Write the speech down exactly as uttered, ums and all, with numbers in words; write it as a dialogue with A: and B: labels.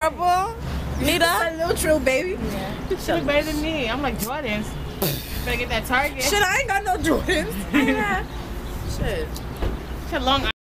A: Purple. Nita.
B: Neutral, baby.
C: Yeah. She look better than me. I'm like Jordans. Better get that Target.
B: Shit, I ain't got no Jordans.
A: Shit.
C: She had long